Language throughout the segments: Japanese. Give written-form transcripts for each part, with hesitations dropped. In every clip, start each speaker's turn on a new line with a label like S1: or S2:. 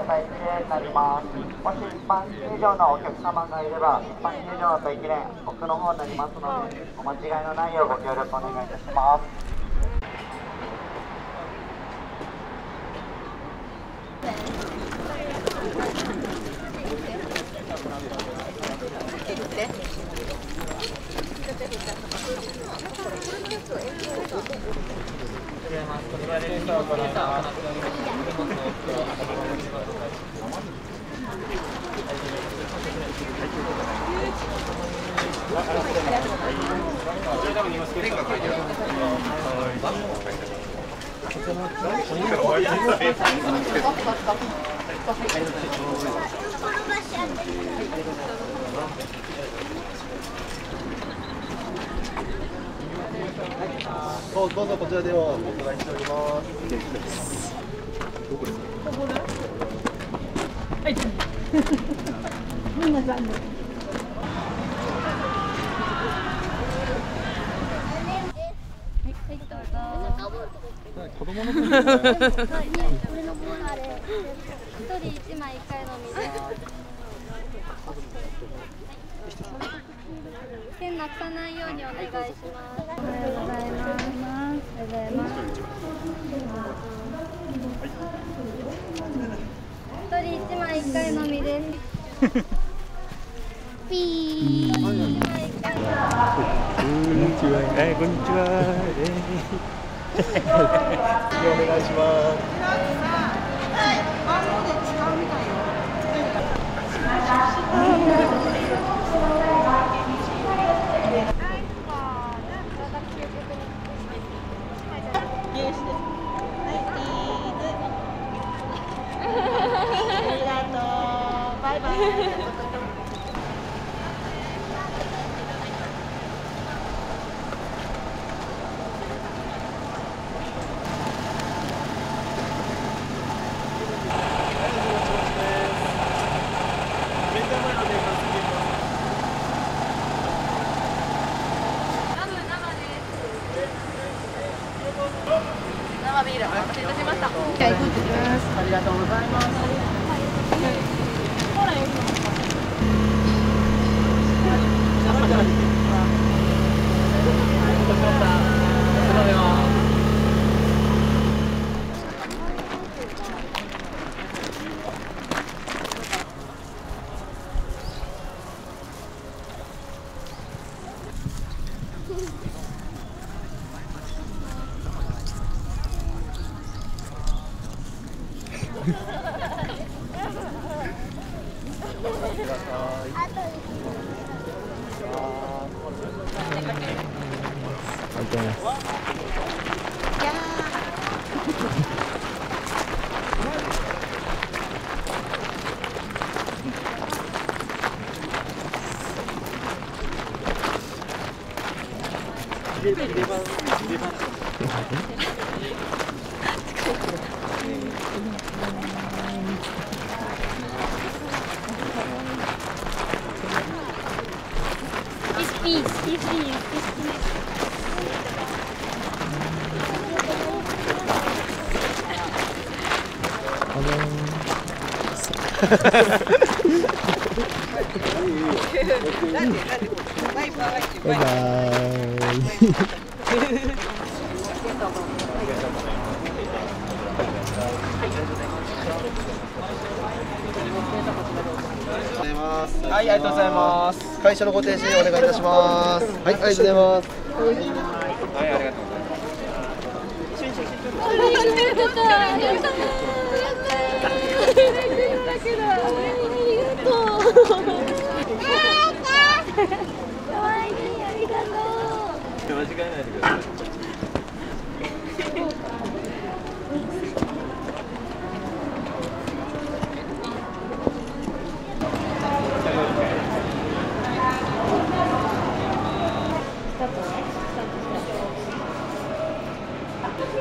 S1: 待機レーンになります。もし一般入場のお客様がいれば、一般入場の待機レーン、奥の方になりますので、お間違いのないようご協力お願いいたします。
S2: どうぞこちらでもお伺いしております。どこですか？はい。みんな残念。子供の分。これの分あれ。一人一枚一回のみで。線なくさないようにお願いします。おはようございます。一人一枚一回のみです。ピー。こんにちは。こんにちは。お願いします。はい。番号で使うみたいよ。バイバイ。生ビールお待たせいたしました。ありがとうございます。バイバイ。はい、ありがとうございます。会社のご提示お願いいたします。はい、ありがとうございます。はい、ありがとうございます。間違えないでください。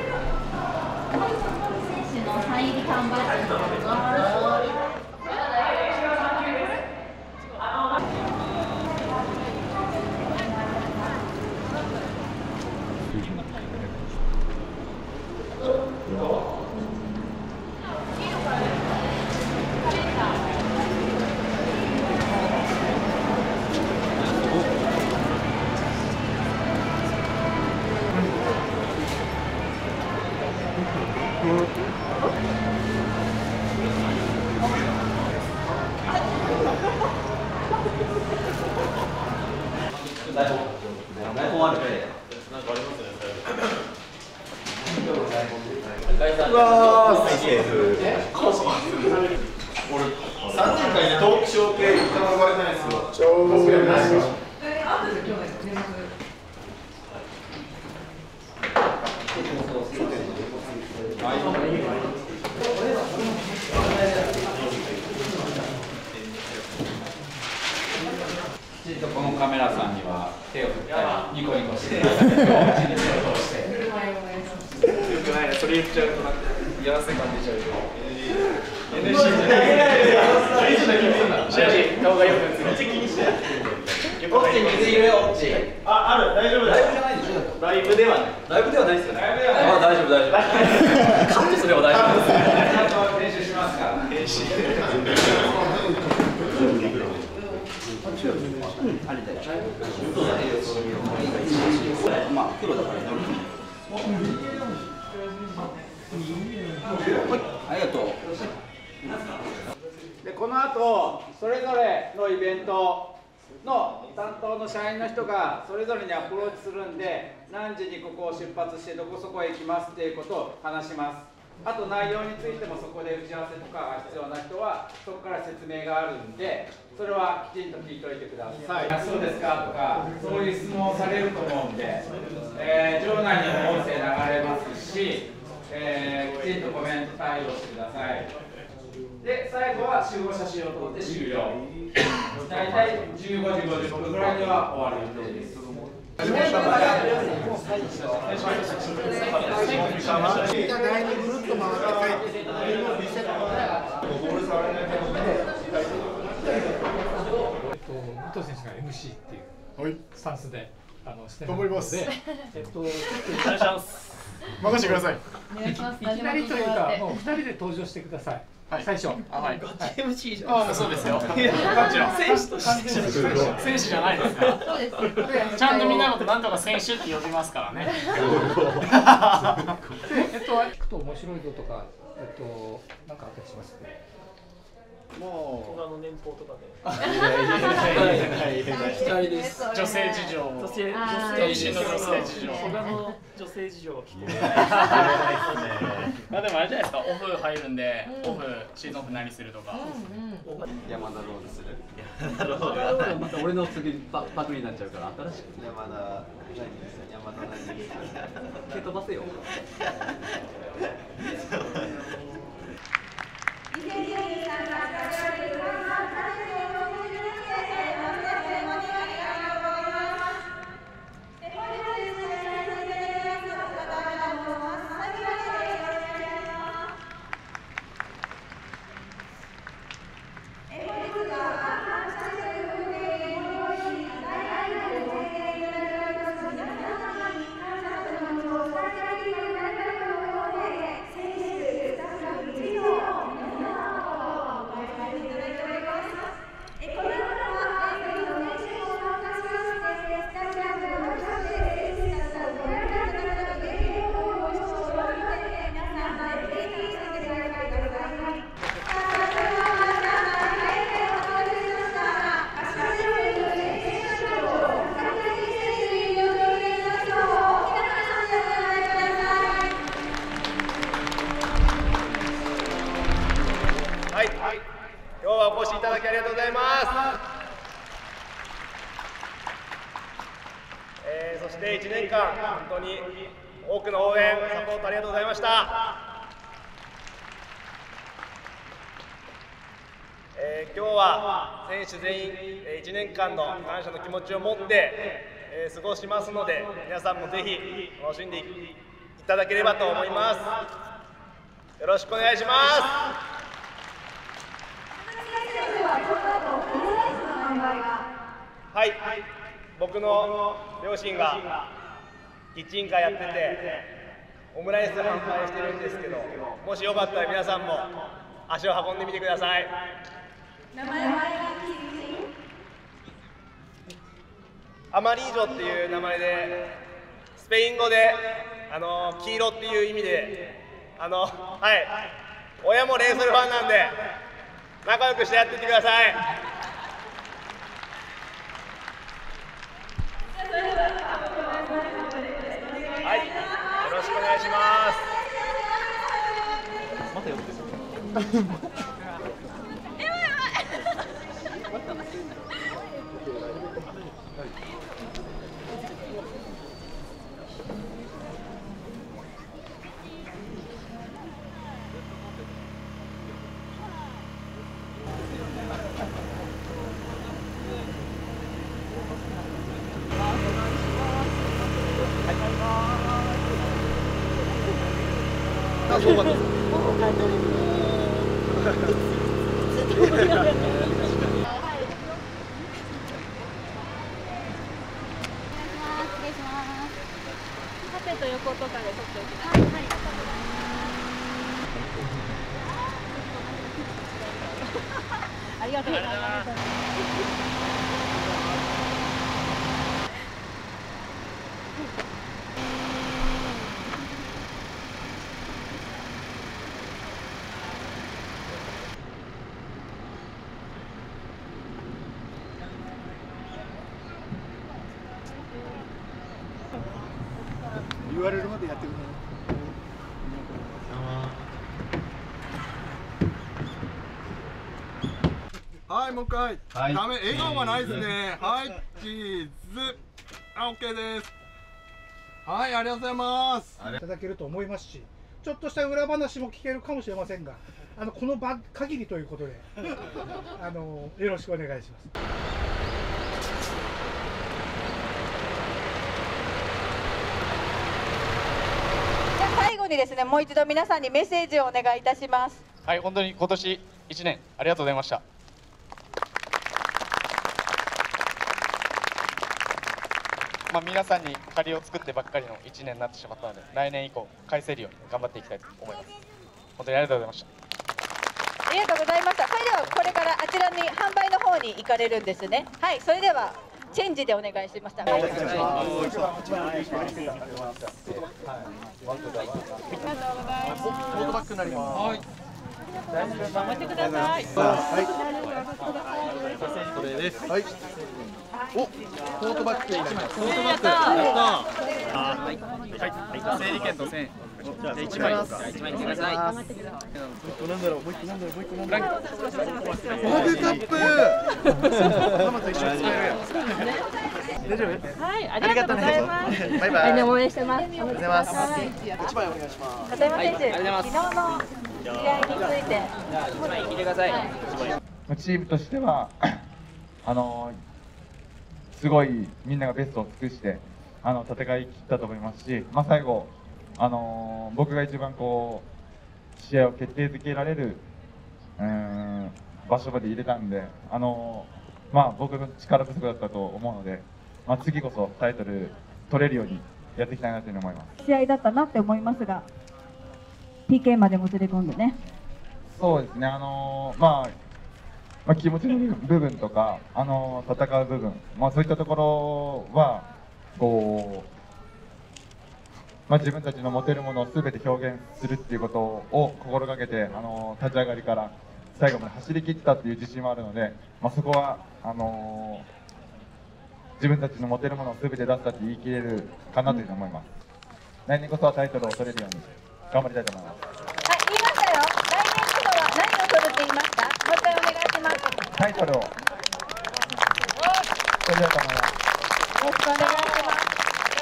S2: 選手のサイン入り缶バッジになります。 台本あるね。
S3: なんかありますね。
S2: うわー、3年間でトークショー系一回も呼ばれてないですよ。超嬉しい。
S4: このカメラさんには手を振ったりニコニコして
S3: それ言っちゃうとなんかやらせ感出ちゃうよ。NC じゃない。顔がよくめっちゃ気にして。
S2: オッチ水入れオッチ。
S3: ある大丈夫だ。
S2: ライブじゃないでしょ。
S3: ライブではない。
S2: ライブではないですよね。あ、大丈夫。カットすれば大丈夫です。
S4: 練習しますから。
S3: 編集。
S2: まあ黒だからね。ありがとう。
S4: でこの後それぞれのイベントの担当の社員の人がそれぞれにアプローチするんで、何時にここを出発してどこそこへ行きますっていうことを話します。あと内容についてもそこで打ち合わせとかが必要な人はそこから説明があるんで、それはきちんと聞いておいてください。そうですかとかそういう質問をされると思うんで、場内にも音声流れますし、きちんとコメント対応してください。で最後は集合写真を撮って終了。大体15時50分ぐらいには終わる予定です。第2グループ回って帰って
S5: 武藤選手が MC っていうスタンスでして
S6: 頑張ります。
S5: ちょっと
S3: お願いします。
S6: 任せてください。
S5: いきなりというかもう2人で登場してください。最初。
S3: はい。ガチ MC じゃん。
S6: あ、そうですよ。
S3: もちろん選手として選手じゃないですか。
S7: そうです。
S3: ちゃんとみんなのことなんとか選手って呼びますからね。
S5: 聞くと面白いぞとかなんかあったりします？
S3: もう他の年俸とかで。
S7: 期待です。
S3: 女性事情。女性事情。他の女性事情を聞いて。まあでもあれじゃないですか。オフ入るんで、シーズンオフ何するとか。
S2: 山田ローズする。
S8: また俺の次パクリになっちゃうから新しく
S2: 山田何？
S8: 蹴飛ばせよ。
S3: 今日はお越しいただきありがとうございます。そして1年間本当に多くの応援サポートありがとうございました。今日は選手全員1年間の感謝の気持ちを持って過ごしますので、皆さんもぜひ楽しんでいただければと思います。よろしくお願いします。はい、僕の両親がキッチンカーやっててオムライス販売してるんですけど、もしよかったら皆さんも足を運んでみてください。
S7: 名前は
S3: アマリージョっていう名前で、スペイン語で黄色っていう意味で、はい、親もレイソルファンなんで仲良くしてやっていってください。
S2: あ、そうか。
S7: 縦と横とかで撮っておきます。はい。ありがとうございます。
S2: 言われるまでやってくれ。はい、もう一回。ダメ、笑顔がないですね。はい、チーズ。あ、オッケーです。はい、ありがとうございます。
S6: いただけると思いますし、ちょっとした裏話も聞けるかもしれませんが、この場限りということで、よろしくお願いします。
S9: 最後にですね、もう一度皆さんにメッセージをお願いいたします。
S3: はい、本当に今年1年ありがとうございました。皆さんに借りを作ってばっかりの1年になってしまったので、来年以降返せるように頑張っていきたいと思います。本当にありがとうございました。
S9: ありがとうございました。それではこれからあちらに販売の方に行かれるんですね。はい、それではチェンジでお願いしました。はい、ありがとうございます。
S2: トートバッグになります。はい。
S9: 頑張ってください。
S2: これです。はい。お、トートバッグになります。トートバッグ。
S4: はい。整理券と1000円。1枚ですか。1枚ください。
S2: なんだろう、もう一個なんだろう、もう一個なんだろう。マグカップ。ママと一緒に使えるやん。大丈夫？
S7: はい、ありがとうございます。
S2: バイバイ。
S7: 応援してます。
S2: ありがとうございます。1枚お願いします。
S9: 片山選手、昨日の試合について。
S4: 1枚聞いてください。
S10: チームとしてはすごいみんながベストを尽くして戦い切ったと思いますし、最後僕が一番試合を決定づけられる場所まで入れたんで僕の力不足だったと思うので、次こそタイトル取れるようにやっていきたいなというふうに思います。
S11: 試合だったなって思いますが、PK までもつれ込んでね。
S10: そうですね、気持ちの部分とか戦う部分、そういったところは自分たちの持てるものをすべて表現するっていうことを心がけて立ち上がりから最後まで走り切ったっていう自信もあるので、そこは自分たちの持てるものをすべて出したって言い切れるかなというふうに思います。来年こそはタイトルを取れるように頑張りたいと思います。
S9: はい、言いましたよ。来年こそは何を取るって言いました？もう一回お願いします。
S10: タイトルを取りたいと思います。
S9: よろしくお願いします。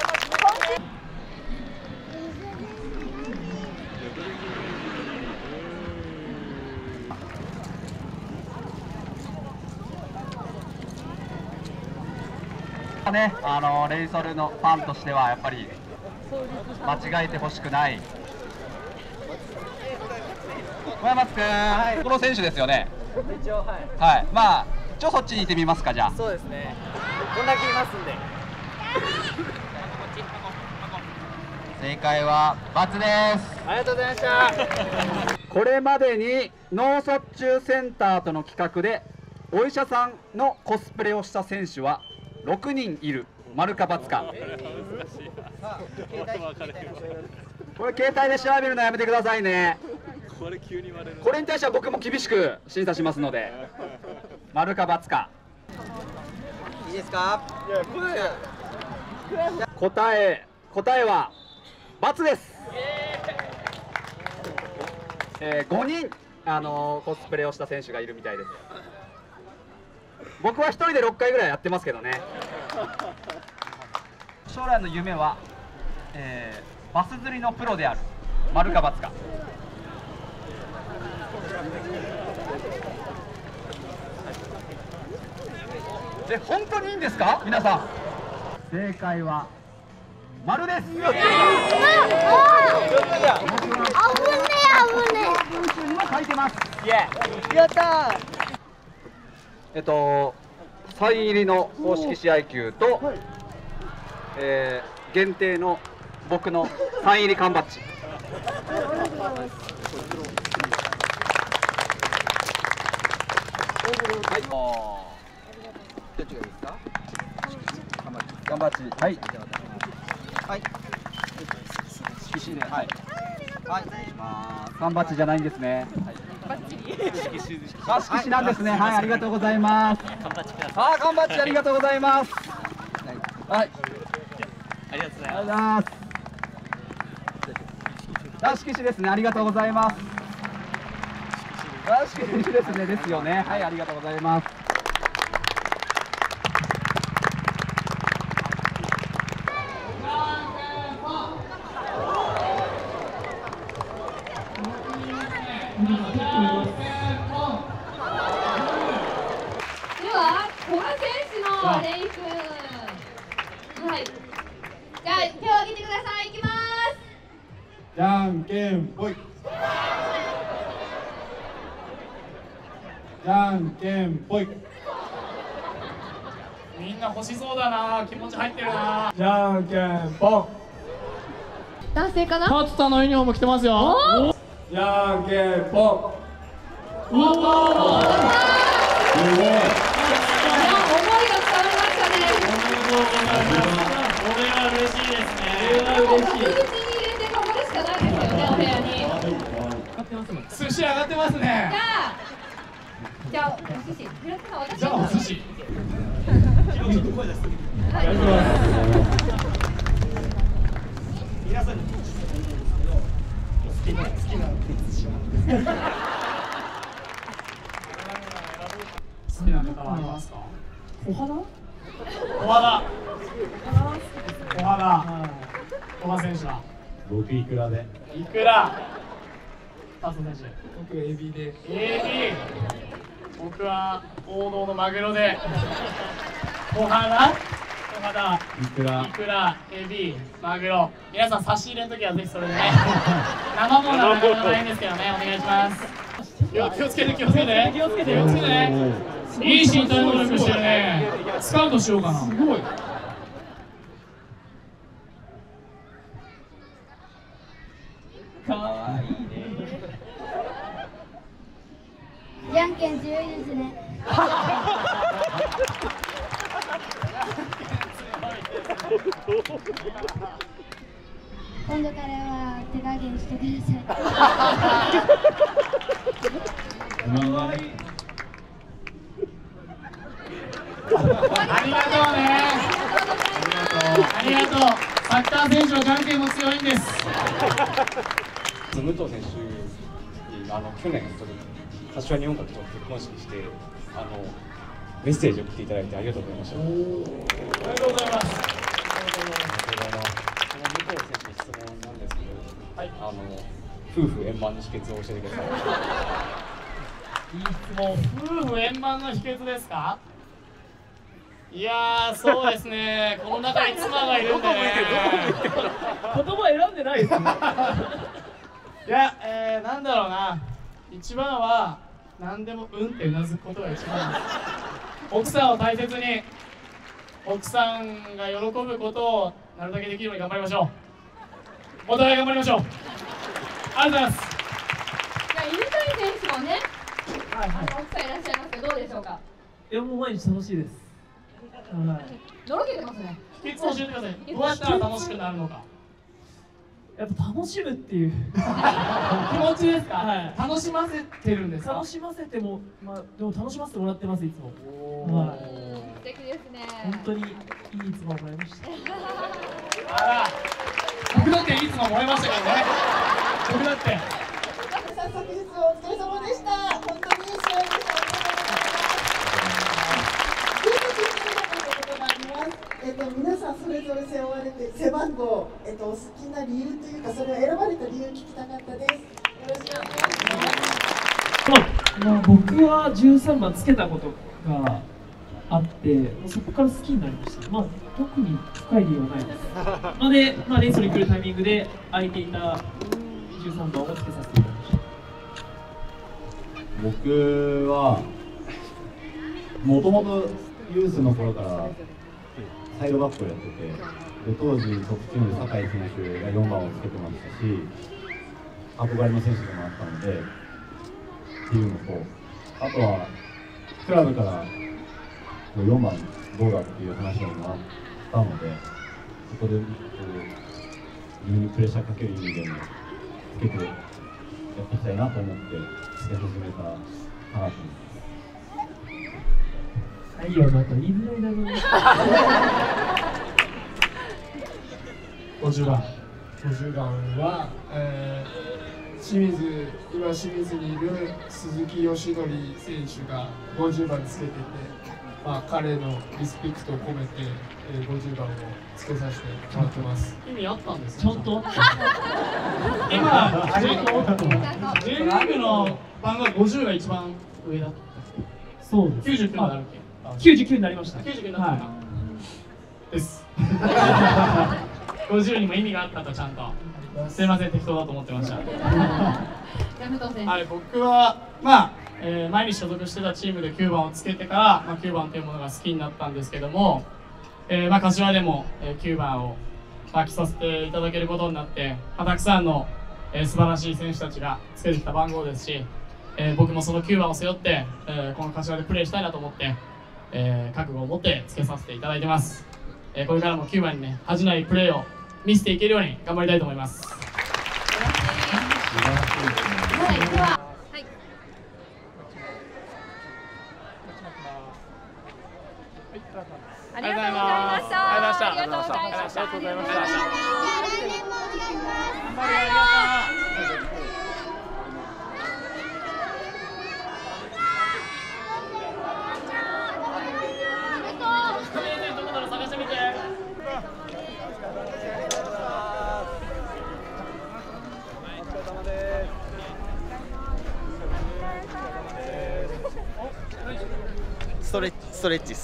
S8: ね、レイソルのファンとしてはやっぱり間違えてほしくない。小山津君、この選手ですよね。
S4: 一応はい。
S8: はい。一応そっちに行ってみますか、じゃあ。
S4: そうですね。こんだけいますんで。
S8: 正解は×です。
S4: ありがとうございました。これまでに脳卒中センターとの企画でお医者さんのコスプレをした選手は6人いる。丸か×か。これ携帯で調べるのやめてくださいね。これに対しては僕も厳しく審査しますので、丸か×か。
S2: いいですか？
S4: 答えは×です。5人
S8: コスプレをした選手がいるみたいです。僕は1人で6回ぐらいやってますけどね。将来の夢は、バス釣りのプロである。丸か×か。本当にいいんですか皆さん。正解は丸です。危ねえにも書いてます。やったー。サイン入りの公式試合球と、限定の僕のサイン入り缶バッジ。はい。どっちがいいですか？缶バッジ。はい。はい。色紙で。はい。はい。缶バッジじゃないんですね。はい。色紙なんですね。はい、ありがとうございます。缶バッジください。缶バッジありがとうございます。はい。ありがとうございます。色紙ですね。ありがとうございます。色紙ですね。ですよね。はい、ありがとうございます。
S7: レイ君、はい。じゃあ手を挙げてください。いきます。
S10: じゃんけんぽい。じゃんけんぽい。
S5: みんな欲しそうだな。気持ち入ってるな。
S10: じゃんけんぽん。
S7: 男性かな。
S5: 勝田のユニフォーム着てますよ。
S10: じゃんけんぽん。
S7: すごい。
S5: これは嬉しいですね。寿司上がってますね。
S7: じゃあお寿司。
S5: じゃあお寿司。
S3: ちょっと声出して。皆さんに好きな
S5: 好きなネタはありますか？
S7: お花？
S5: 小浜選手は
S10: 僕イクラで。
S5: いくら。タソ選手。僕エビで。エビ。僕は王道のマグロで。小肌。
S10: いくら。
S5: いくら、エビ、マグロ。皆さん差し入れの時はぜひそれでね。生ものはなかなかないんですけどね、お願いします。気をつけて。ね。いい身体能力してるね。スカウトしようかな。すごい。
S7: かわいいね。じゃんけん強いですね。今度からは手加減してください。
S5: ありがとうね。ありがとう。サッカー選手はじゃんけんも強いんです。
S12: 武藤選手に去年柏日本学と結婚式してメッセージを送っていただいてありがとうございました。
S5: ありがとうございます。
S12: 武藤選手に質問なんですけど、はい、夫婦円満の秘訣を教えてください。
S5: いい質問。夫婦円満の秘訣ですか？いやー、そうですね。この中に妻がいるんでね。言葉選んでないですね。いや、なんだろうな。一番は何でもうんってうなずくことが一番です。奥さんを大切に、奥さんが喜ぶことをなるだけできるように頑張りましょう。お互い頑張りましょう。ありがとうございます。
S7: じゃあ犬飼選手もね、奥さんいらっしゃいますけどどうでしょうか？
S13: いやもう毎日楽しいです。
S7: のろけてますね。
S5: 秘訣を教えてください。どうやったら楽しくなるのか。
S13: やっぱ楽しむっていう
S5: 気持ちですか？
S13: はい。
S5: 楽しませてるんですか？
S13: 楽しませても、でも楽しませてもらってますいつも。はい。
S7: 素敵ですね。
S13: 本当にいい妻をもらいました。
S5: あら、僕だっていつももらいましたけどね。僕だって。
S7: 早速お疲れ様でした。
S14: 皆さんそれぞれ背負われて背番号、お好きな理由というかそれを選ばれた理由聞きたかったです。よろしくお願いします。
S13: 僕は13番つけたことがあってそこから好きになりました。特に深い理由はないです。レースに来るタイミングで空いていた13番をつけさせていただきました。
S15: 僕はもともとユースの頃からサイドバックをやってて、で当時トップチームで酒井選手が4番をつけてましたし、憧れの選手でもあったのでっていうのと、あとはクラブから4番どうだっていう話があったので、そこで自分にプレッシャーかける意味でもつけてやっていきたいなと思ってつけ始めたかなと思います。
S13: 太陽の後言いづらいだろうね。
S16: 50番は、清水にいる鈴木義則選手が50番つけてて、彼のリスペクトを込めて、50番をつけさせてもらってます。
S5: 意味あったんですか？ちょっと今、J リーグの番号50が一番上だった。
S13: そうです。
S5: 99になるっけ
S13: ？99になりました。
S5: 99になったかです。50にも意味があったとちゃんと。すいません、適当だと思ってました。僕は前に所属してたチームで9番をつけてから、9番というものが好きになったんですけども、柏でも9番を着させていただけることになって、たくさんの素晴らしい選手たちがつけてきた番号ですし、僕もその9番を背負って、この柏でプレーしたいなと思って、覚悟を持ってつけさせていただいてます。これからも9番にね、恥じないプレーを見せていけるように頑張りたいと思います。
S7: ありがとうございました。
S5: ありがとうございました。
S7: ありがとうございました。
S3: ストレッチです。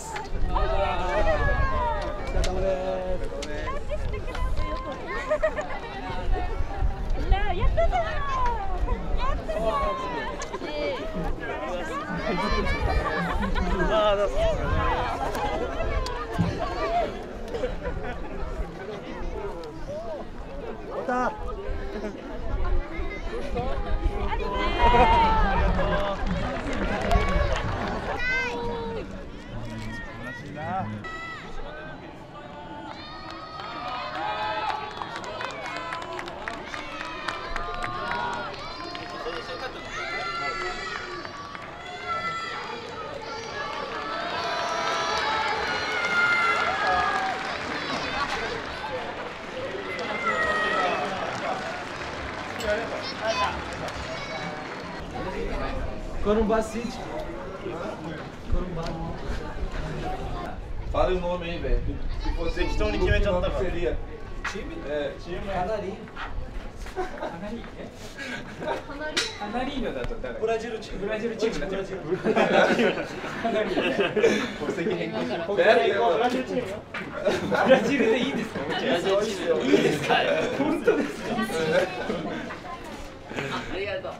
S2: Corumbá City. Corumbá.
S3: Fala o nome aí, velho. Se você que estão aqui, seria
S2: time?
S3: Time.
S2: Canarinho. Canarinho da total. Brasil time. Brasil time. Você que recupera. Brasil time. Brasil deいいですか？いいですか？本当ですか？ありがとう。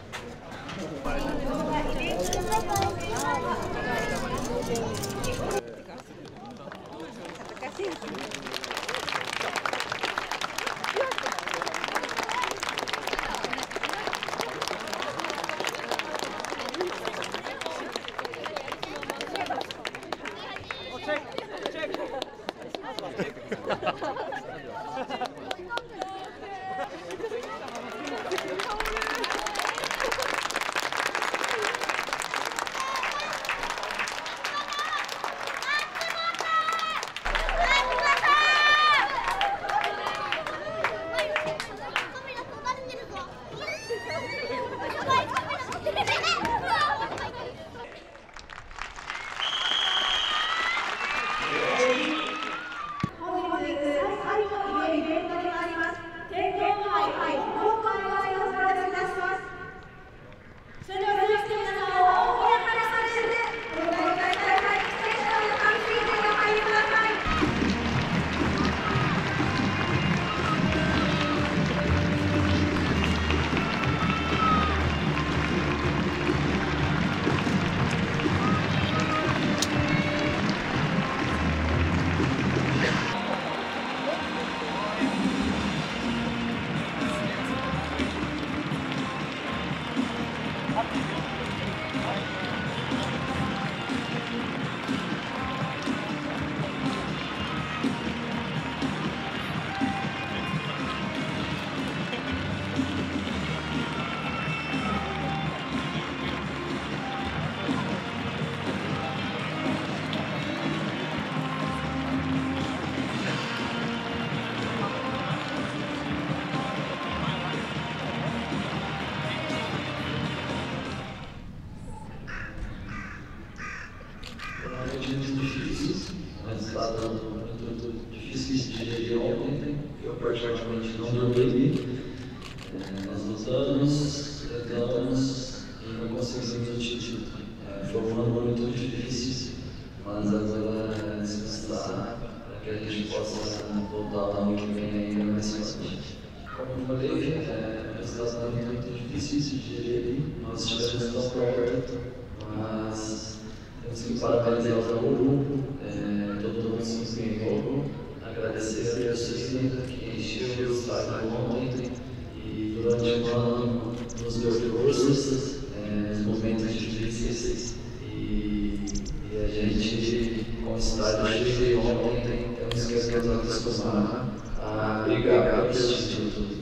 S17: passado muito difíceis de gerir ontem. Eu particularmente não dormi. Nós lutamos, tentamos e não conseguimos o título. Foi um ano muito difícil, mas agora é descansar para que a gente possa voltar no ano que vem ainda mais forte. Como eu falei, resultados muito difíceis de gerir. Nós estivemos tão perto, mas temos que parabenizar o grupo, todo mundo se empenhou, agradecer a torcida que encheu o estádio ontem e durante o ano nos deu forças nos momentos difíceis e a gente, com o estádio cheio ontem, temos que nos acostumar a brigar pelo título.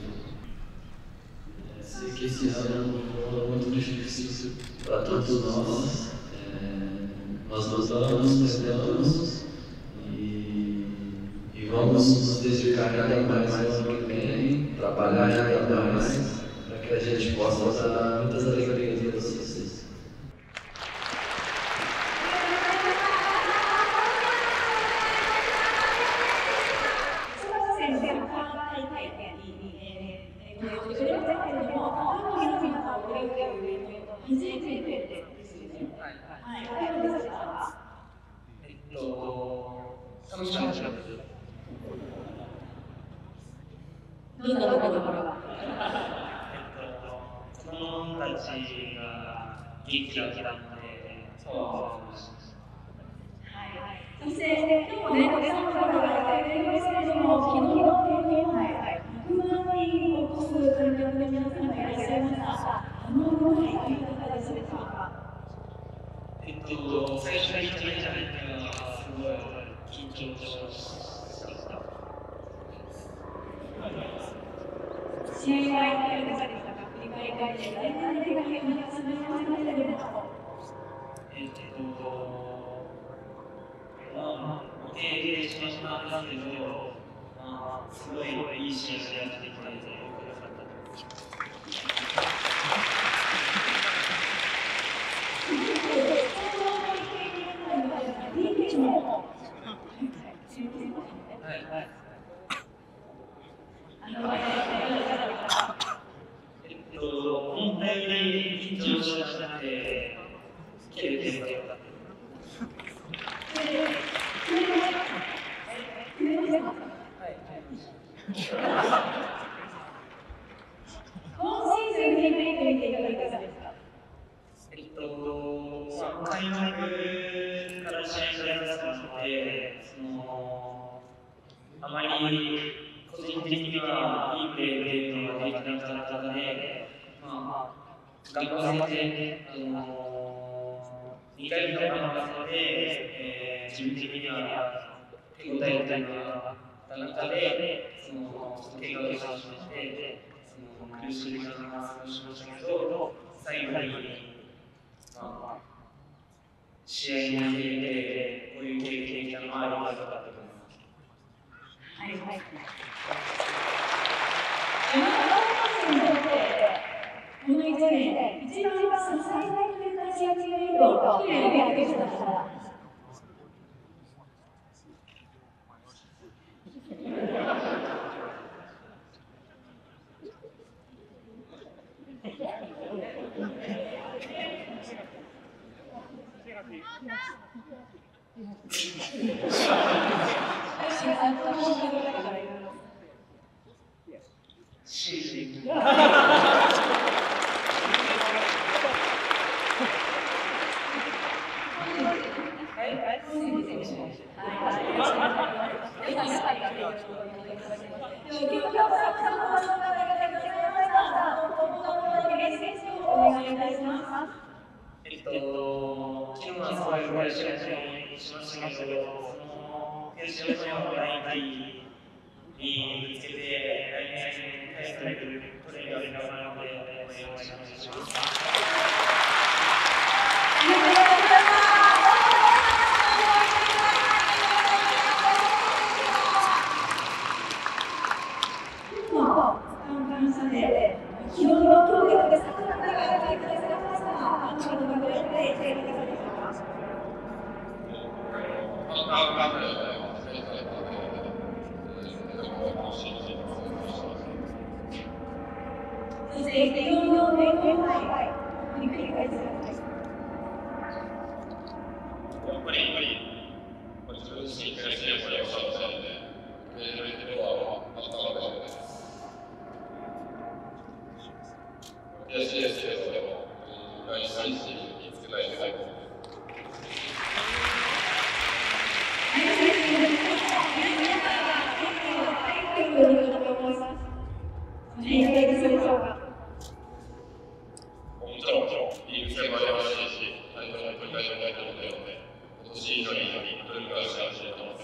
S17: Sei que esse ano foi um ano muito difícil para todos nós. Nós lutamos, tentamos e vamos nos dedicar ainda mais no ano que vem, trabalhar ainda mais para que a gente possa dar muitas alegrias para vocês.
S5: 最初に決めた時はすごい緊張しました。試合はいかがでしたか？振り返って、何が決めてましたけ経験しましたんですけど、すごいいい試合をやっていただいてよかったと思います。思ったより緊張しなくて、経験が良かった。今シーズン振り返ってみていかがですか？開幕から試合がやらせてもらって、あまり個人的にはいいプレーっていうのができなかったので、頑張って2回目の頑張ったので、自分的には手応えというのがあった中で、怪我をしてしまって、苦しい時間が過ごしましたけど、最後に試合に出て、こういう経験ができたのは良かったと思います。はいはい。この1年、一番最大の活躍の意図をきれいに挙げてください。
S7: 適当の連携を繰り返してください。
S18: やっぱり自分自身からしてもらうことなので、そういうことはあったかもしれないです。悔しいですけど、でも、来日につけたいです。もちろん、いい癖もありますし、タイトルも取りたいと思っているので、今年以上に取り返してほしいと思います。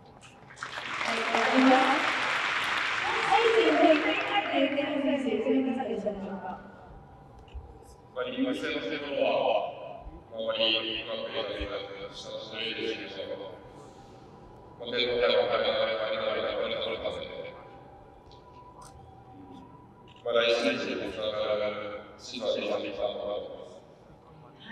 S18: い癖のところは、あまりうまくやっていただくとしたら、いいですけど、手応えもなかなか取れたので、来シーズンにつながるシーズンになっていたのかなと思います。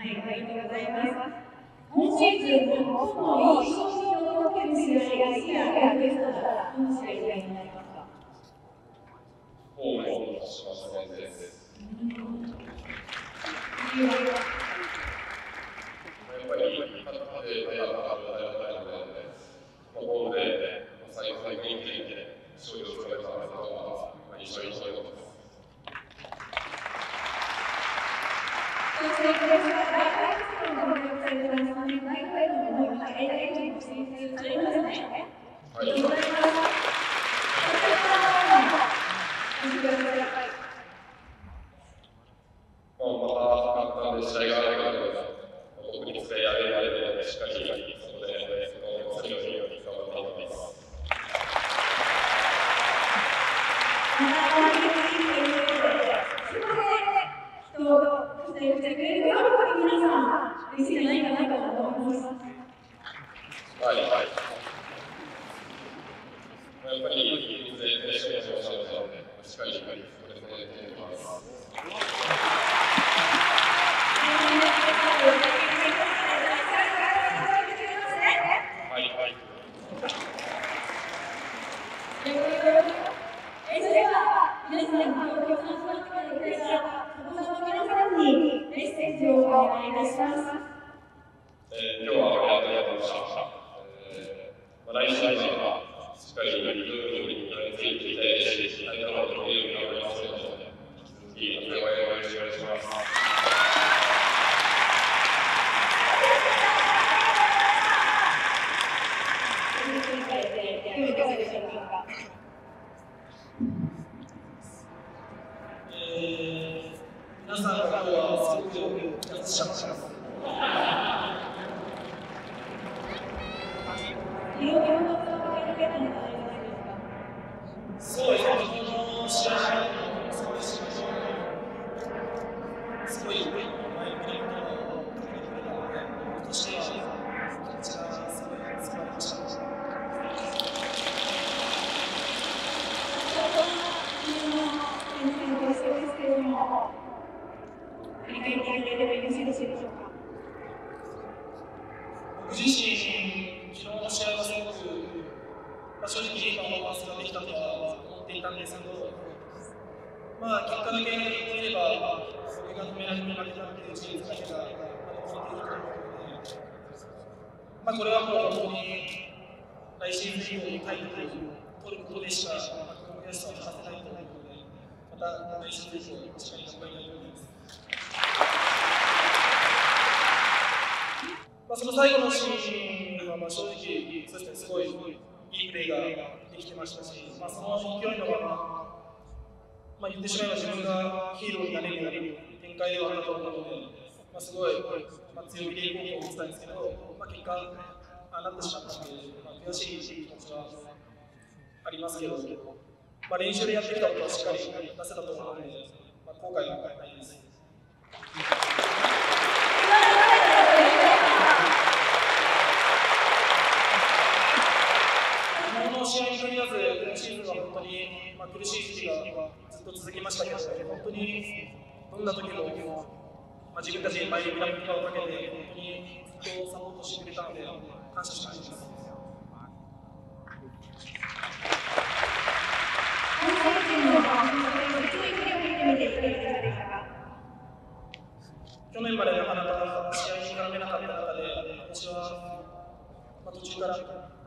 S7: はい、ありがとうございます。今シーズン、最も印象に残る試合が好きなベストだったら、どの試合になりますか？
S18: ホームしましたね、です。やっぱり、勝ってやらなかったので、ホームで最後に勝利をされたことが印象に残ります。
S3: これはもう本当に来シーズン以降にタイトルを取ることでしか悔しさを晴らせないと思うので、また来シーズン以降しっかり頑張りたいと思います。その最後のシーンは正直、そうですね、すごいいいプレーができてましたし、その勢いのまま、言ってしまえば自分がヒーローになれる展開ではあったと思うので、すごい強気でいこうと思ってたんですけど、結果、なってしまったので、悔しい気持ちはありますけど、練習でやってきたことはしっかり出せたと思うので、後悔はないです。この試合に限らず、今シーズンは本当に苦しい時期がずっと続きましたけど、本当にどんな時も自分たちに前にグラフィックをかけて、本当にずっとサポートしてくれたので、感謝しかないです。
S7: 今シーズンの1位プレーを見てみていかが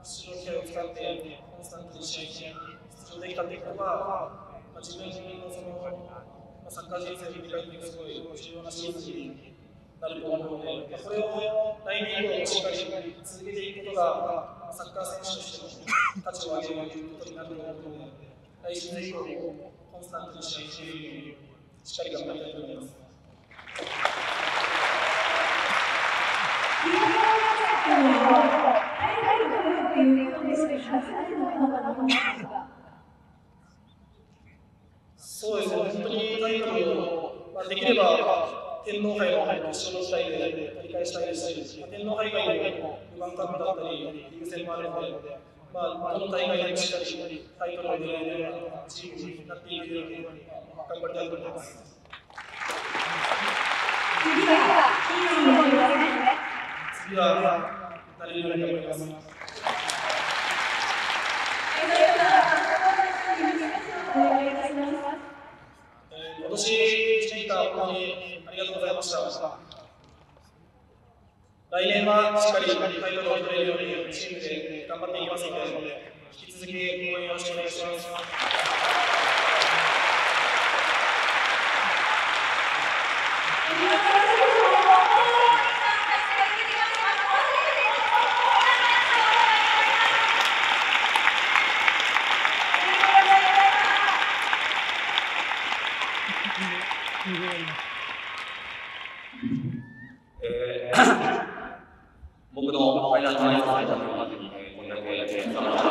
S3: 出場機会を使ってコンスタントに試合に出場できたということが、自分のそのサッカー人生を振り返っていくすごい重要なシーズンになると思うので、それを来年以降しっかり続けていくことがサッカー選手としての価値を上げるということになると思うので、来シーズン以降コンスタントに試合しているようにしっかり頑張りたいと思います。そうですね、本当にタイトルを、できれば天皇杯の決勝の時代で取り返したいですし、天皇杯以外にもルヴァンカップだったり、リーグ戦もあるので、どの大会でもしっかりタイトルを狙えるようなチームになっていけるように頑張りたいと思います。次は誰になると思います。今年1年間本当にありがとうございました。来年はしっかりタイトルを取れるようにチームで頑張っていきますので、引き続き応援よろしくお願いします。
S8: 僕のファイナルマイナスファイナルの後にこんだけやって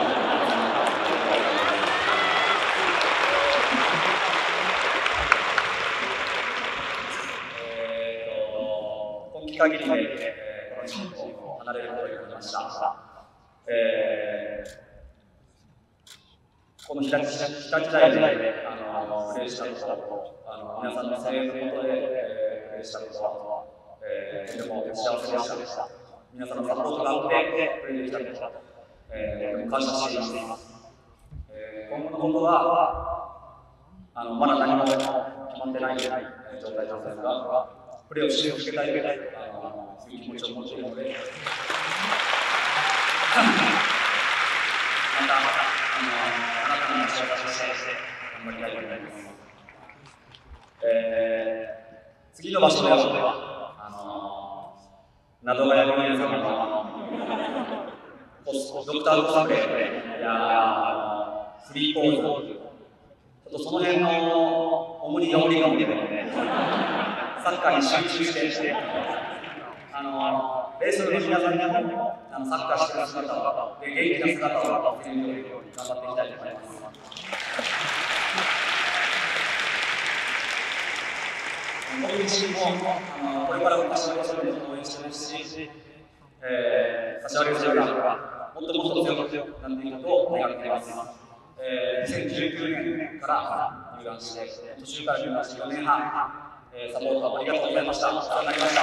S8: 今期限りでこのチームを離れることになりました。この日立大でプレーしたことと、皆さんの声援のもとでプレーしたことは、とても幸せでした。皆さんのサポートがあってプレーできたことだと、感謝しています。今後のことはまだ何も決まってない状態なんですが、プレーを続けたいという気持ちを持っているので、また新たな立ち上がりをして頑張りたいと思います。次の場所ではなどがやる皆様のドクター・コスプレやスリーポーズ、ちょっとその辺の主に4リーグでサッカーに集中してレースの皆さんにもサッカーしている姿を、元気な姿を見せるように頑張っていきたいと思います。僕自身もこれからも柏レイソルを応援してますし、柏レイソルがもっともっと強くなっていくことを願っています。2019年から入団して、途中から入団して4年半、サポートありがとうございました。お世話になりました。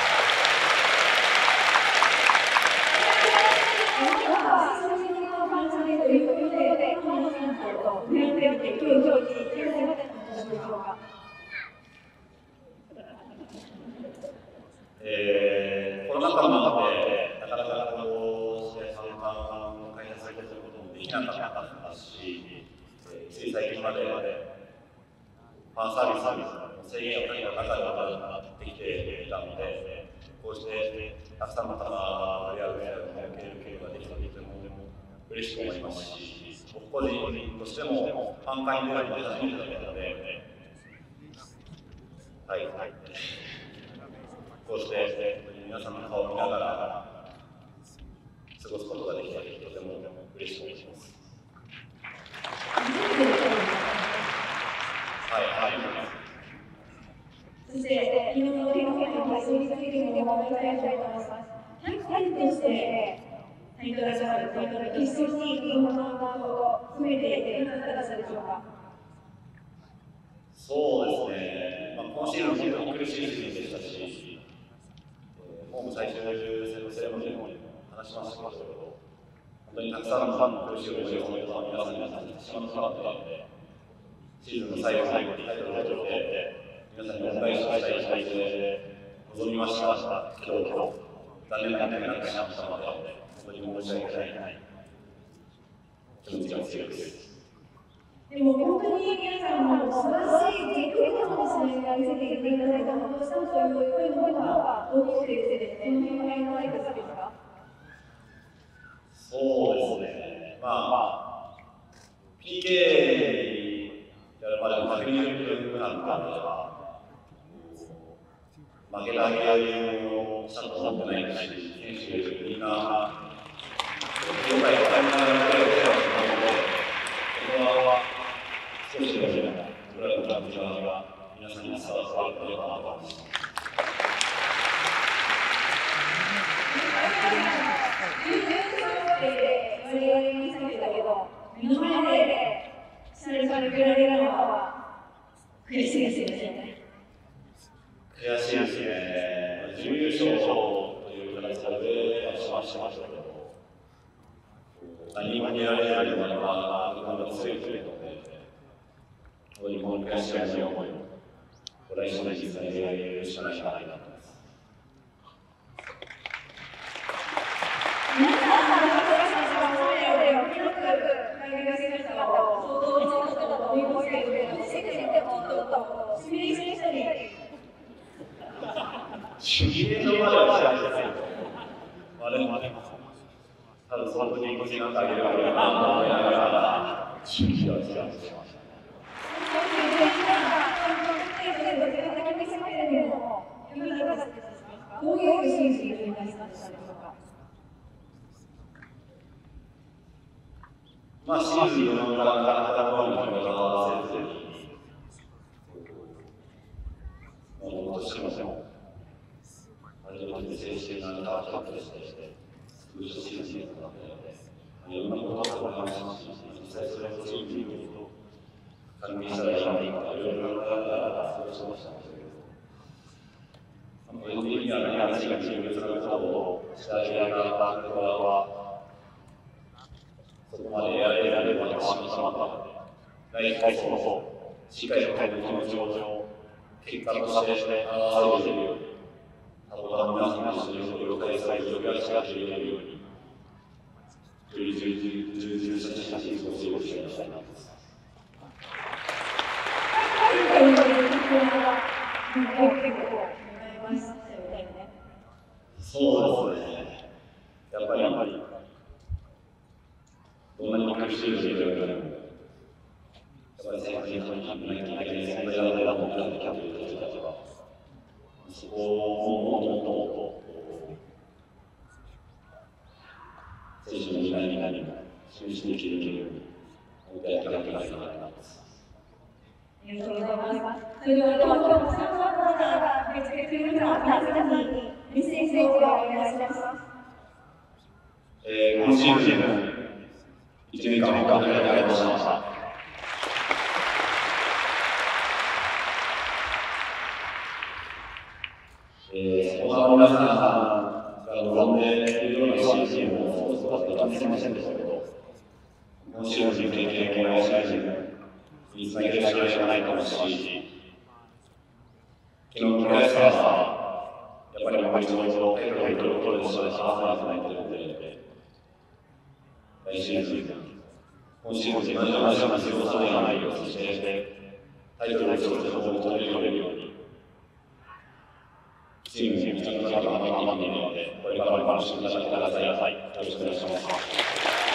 S8: コロナ禍の中でなかなか試合参加を開催されることもできなかったし、つい最近までファンサービスの制限をかけた中でなってきていたので、こうしてたくさんの方が盛り上げることができたとても嬉しく思いますし、僕個人としてもファン会に出るのは初めてだったので、はい、こうして皆さんの顔を見ながら過ごすことができてとても嬉しく思います。
S7: そして昨日のオリンピックの敗戦についてもお伺いしたいと思います。キャプテンとしてタイトルがあるタイトル決勝にこのナンバーを詰めていていかがだったでしょうか。
S8: そうですね、今シーズン本当に苦しいシーズンでしたし、ホーム最終戦のセレモニーでも話しましたけど、本当にたくさんのファンの苦しい思いを皆さんにさせてしまったので、シーズンの最後にタイトルを取って皆さんに恩返しをしたい体制で臨みましたけど、残念な結果になってしまったので、本当に申し訳ない
S17: 気持ちが強いです。
S7: でも本当に皆さんも素晴らしい全力での試合を見せていただいた本当したという声の方が大きくてですね、その辺はいかがですか？
S17: そうですね。PK やるまでの120分間は負けた試合をしたと思ってないし、選手みんな業界を変えながらプレーをしてますので、そこは少しでも僕らの気持ちが皆さんに伝わっていればなと思います。
S7: 目の前でそれから比べられるのは悔しいですよね。
S17: 悔しいですね。準優勝という形でしましたけど、何も見られないようなのが強いというので、本当にこの悔しい思いを来週のシーズンでやるしかないなと思います。シミュレーションまではしないですけど、ただその時に時間かけるわけだなと思いながら、準備はしてました。
S7: どういう選手になりましたでしょうか？
S17: シーズンのなかなかの決め方はせずに、どうしても初めて正式なカープとして優勝シーズンなので、いろんなことを話しますし、実際それをチームに言うと、管理したらいいのか、いろいろ過ごしましたので、個人的には話がチームにつながることをしたいが僕はそこまでやれられるまではしまったので、来季こそしっかりと気持ちを結果として表せるように、皆さんの一緒に了解されるようにより充実したシーズンを過ごしていきたいなと思います。そうですね。やっぱりどんなに苦しい状況でも、やっぱり選手にとにかく存在だと思ってキャプテンたちは、そこをもっと選手のみんなに示していけるように、もう一回やっていかないといけないと思います。
S7: ありがとうございます。それでは今日も3番の方が受け付けてくれるのは皆さんにメッセージをお願いします。
S17: 今シーズン1年間本当にありがとうございました。皆さんが望んでいるようなシーズンを少しはできませんでしたけど、今シーズン経験を来シーズンにつなげるしかないと思うし、昨日の悔しさはやっぱりもう一度タイトルを取ることで幸せにつないでいるので、来シーズン、今シーズン同じような仕事がないようにしてタイトルを取れるように。チームに頑張っているので、これからも楽しんでください。よろしくお願いします。